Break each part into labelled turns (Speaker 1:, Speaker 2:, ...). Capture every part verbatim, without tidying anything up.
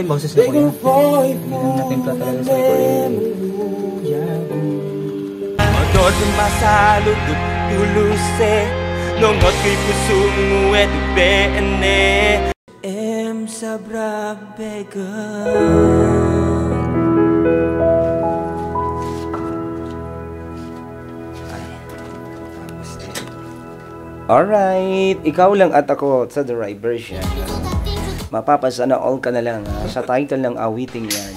Speaker 1: yung boses na ko yun. Natimpla talaga sa recording.
Speaker 2: Odod masalud tuluse nongot ko'y puso mo eto bene em sabra began.
Speaker 3: Alright, ikaw lang at ako sa the right version. Mapapasa na all ka na lang ha, sa title ng awiting yan.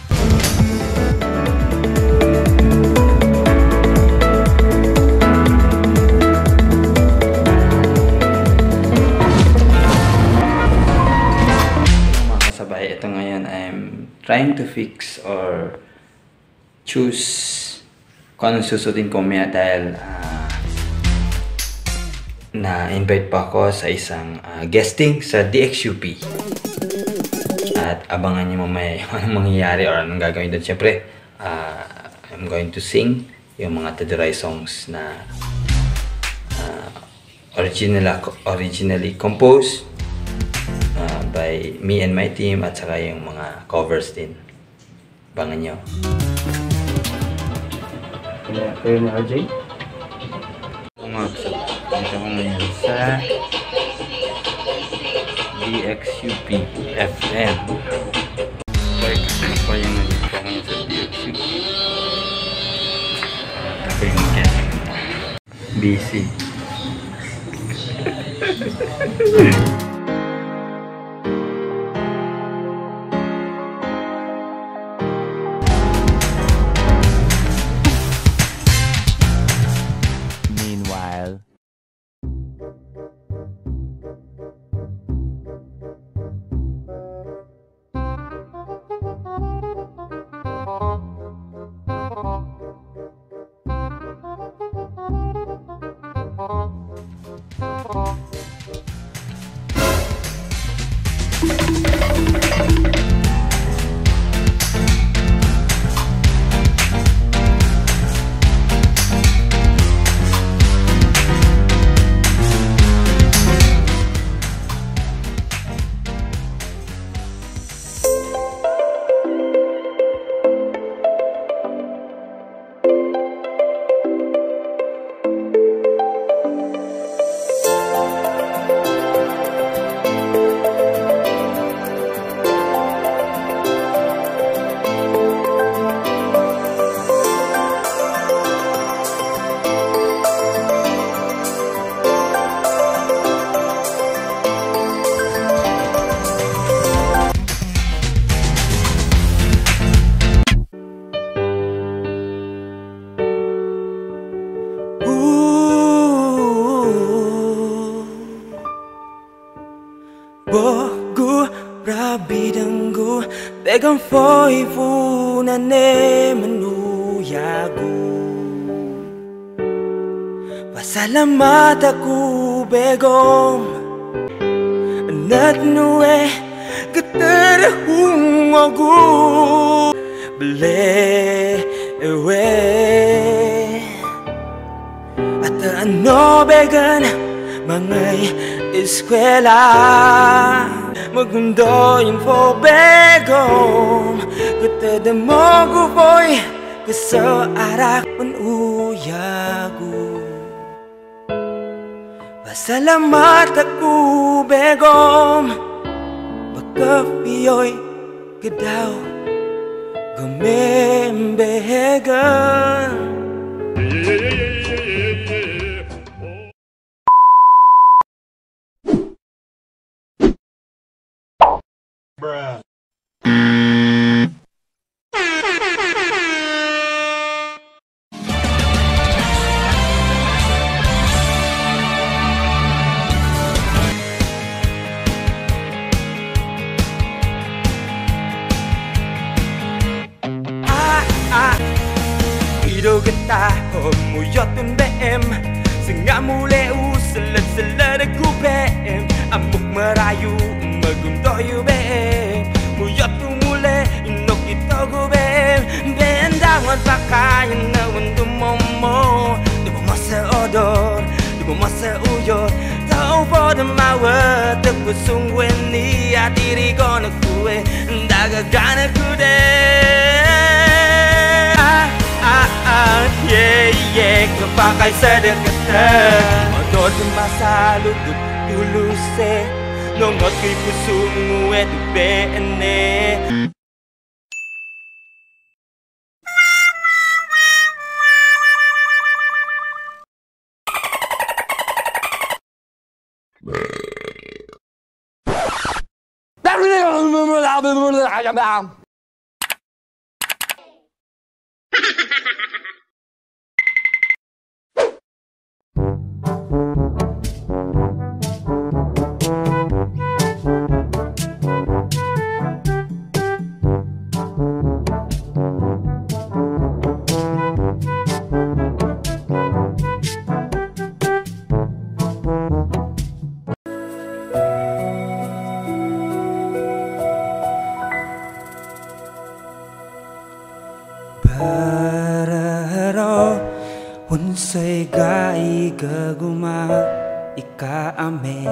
Speaker 4: Mga kasabay, ito ngayon I'm trying to fix or choose kung anong susundin ko maya dahil uh, na-invite pa ako sa isang uh, guesting sa D X U P. At abangan niyo mamaya anong mangyayari or anong gagawin doon. Siyempre, uh, I'm going to sing yung mga Teduray Songs na uh, original, originally composed uh, by me and my team at saka yung mga covers din. Abangan niyo.
Speaker 3: Kayo na R J?
Speaker 4: Dito ko ngayon sa D X U P F M. Like, ano pa yung nandito ko ngayon sa D X U P? Ako yung guest. Busy.
Speaker 2: Meanwhile, Bogu rabidanggu Begang foi funa ne menuyagu Pasalamat aku begom Nat nuwe keterhung aku Bele ewe At ano began mangay eskwela Magmundo yung pobegom Kutada mo guboy Kaso arak manuyago Pasalamat ako begom Baka piyoy kadaw Gumembegan Bruh. Ah ah Iro kita muyotun B M Senga mule usalat-salat aku B M Amuk merayu magundoy B M Muyot mule inok ito ko B M Bendangan pakayan na wandumo mo Dumo mo sa odor, dumo mo sa uyot Tao po na mawat ako ソンウェンにあてりごの声だががなくであああ yeah yeah kapakay sa dekata Odod masalog tuluse nongot ko'y puso mo eto bene Bararo unsay gai gaguma ikaame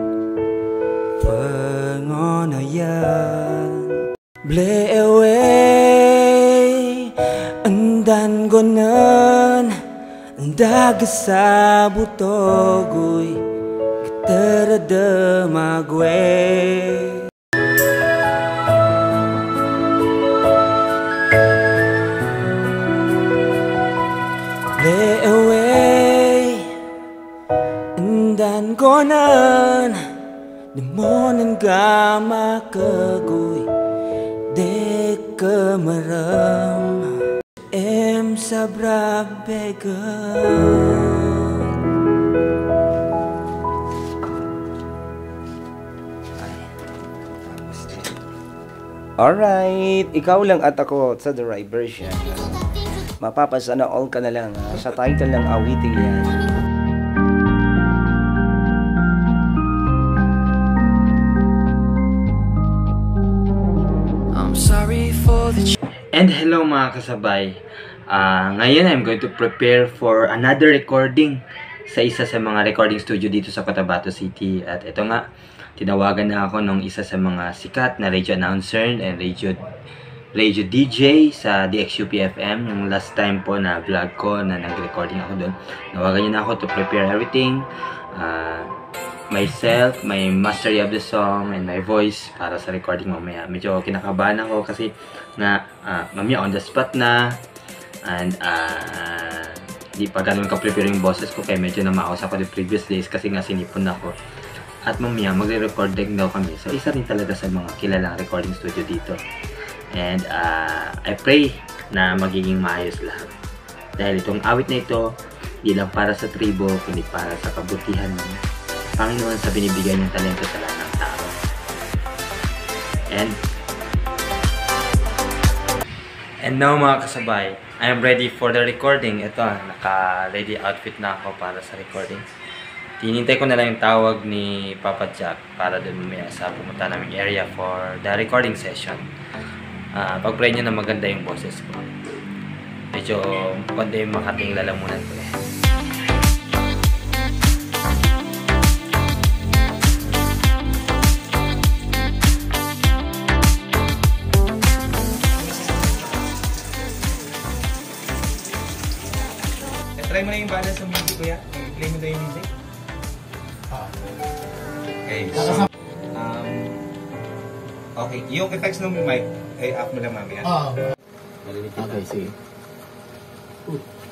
Speaker 2: pangonayan ble away andan gonan andagasa butogoy gitarada magwe Lay away Andan konan Demonan gama kagoy Dek kemaram Em sabrak began
Speaker 3: Alright, ikaw lang at ako sa Teduray version. Mapapasana all ka na lang ha, sa title ng awiting yan.
Speaker 2: I'm sorry for the
Speaker 4: And hello mga kasabay. Uh, ngayon I'm going to prepare for another recording sa isa sa mga recording studio dito sa Cotabato City. At ito nga, tinawagan na ako ng isa sa mga sikat na radio announcer and radio radio D J sa D X U P F M. Yung last time po na vlog ko na nag-recording ako doon, nawagan niya na ako to prepare everything, uh, myself, my mastery of the song and my voice para sa recording mamaya. Medyo kinakabahan ako kasi na uh, mamaya on the spot na and uh, di pa ganun ka-prepare yung boses ko kaya medyo namaos ako the previous days kasi nga sinipon ako. At mamaya magre-recording daw kami sa isa rin talaga sa mga kilalang recording studio dito. And uh, I pray na magiging maayos lahat. Dahil itong awit na ito, hindi lang para sa tribo, kundi para sa kabutihan ng Panginoon sa binibigay niyang talento sa lahat ng tao. And And now mga kasabay, I am ready for the recording. Ito, naka-ready outfit na ako para sa recording. Tinintay ko na lang yung tawag ni Papa Jack para doon mamaya sa pumunta naming area for the recording session. Uh, Pag-pray nyo na maganda yung boses ko. Medyo konti yung makating lalamunan ko eh.
Speaker 1: Try mo na yung balance ng music, kuya. I-play mo daw yung music. Okay, so, um, okay, yung effects ng mic, ay up mo lang mamaya.
Speaker 5: Ah.
Speaker 1: Marinig kita.
Speaker 5: Okay, sige.